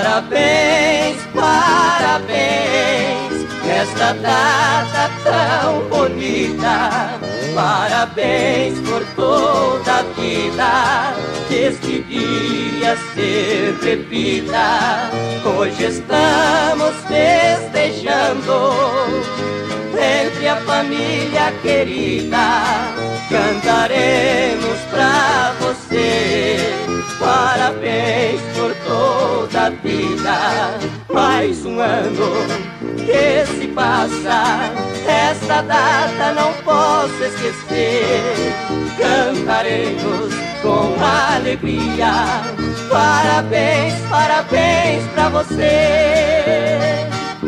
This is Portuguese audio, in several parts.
Parabéns, parabéns, nesta data tão bonita. Parabéns por toda a vida, que este dia se repita. Hoje estamos festejando entre a família querida. Cantaremos pra você, parabéns por toda a vida. Mais um ano que se passa, esta data não posso esquecer. Cantaremos com alegria, parabéns, parabéns pra você.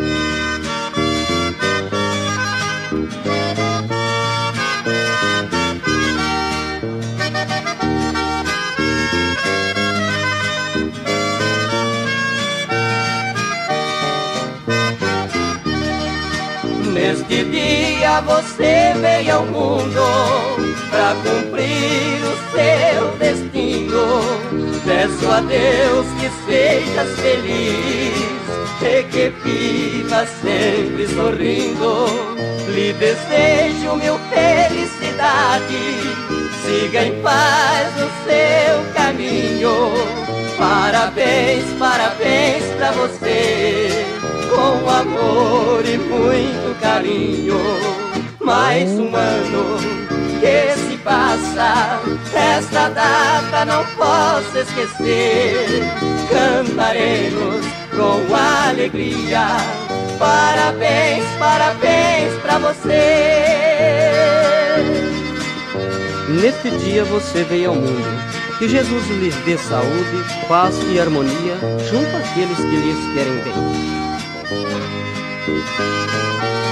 Neste dia você veio ao mundo pra cumprir o seu destino. Peço a Deus que sejas feliz e que viva sempre sorrindo. Lhe desejo mil felicidades, siga em paz no seu caminho. Parabéns, parabéns pra você, com amor e muito carinho. Mais um ano que se passa, esta data não posso esquecer. Cantaremos com alegria, parabéns, parabéns pra você. Neste dia você veio ao mundo. Que Jesus lhes dê saúde, paz e harmonia junto àqueles que lhes querem bem.